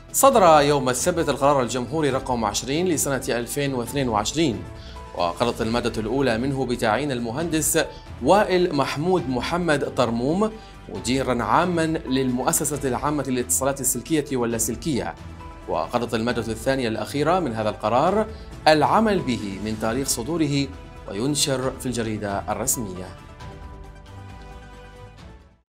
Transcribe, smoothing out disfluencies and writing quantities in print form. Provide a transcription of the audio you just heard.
صدر يوم السبت القرار الجمهوري رقم 20 لسنة 2022، وقررت المادة الأولى منه بتعيين المهندس وائل محمود محمد طرموم مديرا عاما للمؤسسة العامة للاتصالات السلكية واللاسلكية. وقررت المادة الثانية الأخيرة من هذا القرار العمل به من تاريخ صدوره وينشر في الجريدة الرسمية.